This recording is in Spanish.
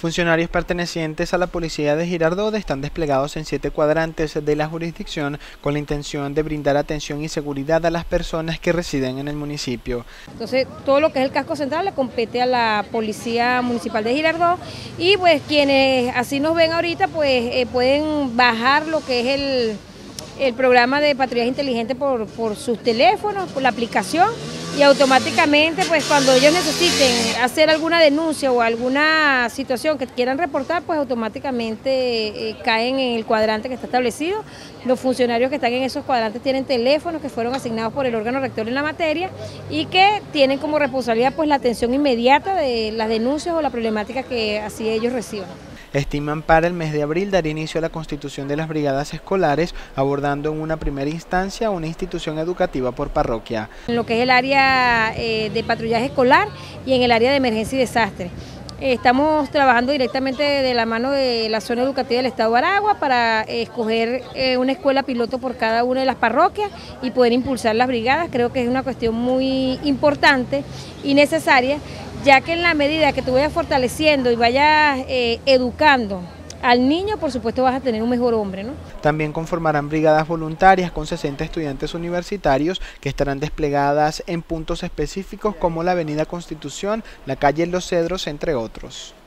Funcionarios pertenecientes a la Policía de Girardot están desplegados en 7 cuadrantes de la jurisdicción con la intención de brindar atención y seguridad a las personas que residen en el municipio. Entonces, todo lo que es el casco central le compete a la Policía Municipal de Girardot y pues quienes así nos ven ahorita pues pueden bajar lo que es el programa de patrullaje inteligente por sus teléfonos, por la aplicación, y automáticamente pues cuando ellos necesiten hacer alguna denuncia o alguna situación que quieran reportar, pues automáticamente caen en el cuadrante que está establecido. Los funcionarios que están en esos cuadrantes tienen teléfonos que fueron asignados por el órgano rector en la materia y que tienen como responsabilidad pues la atención inmediata de las denuncias o la problemática que así ellos reciban. Estiman para el mes de abril dar inicio a la constitución de las brigadas escolares, abordando en una primera instancia una institución educativa por parroquia. En lo que es el área de patrullaje escolar y en el área de emergencia y desastre. Estamos trabajando directamente de la mano de la zona educativa del Estado de Aragua para escoger una escuela piloto por cada una de las parroquias y poder impulsar las brigadas. Creo que es una cuestión muy importante y necesaria, ya que en la medida que tú vayas fortaleciendo y vayas educando al niño, por supuesto vas a tener un mejor hombre, ¿no? También conformarán brigadas voluntarias con 60 estudiantes universitarios que estarán desplegadas en puntos específicos como la Avenida Constitución, la calle Los Cedros, entre otros.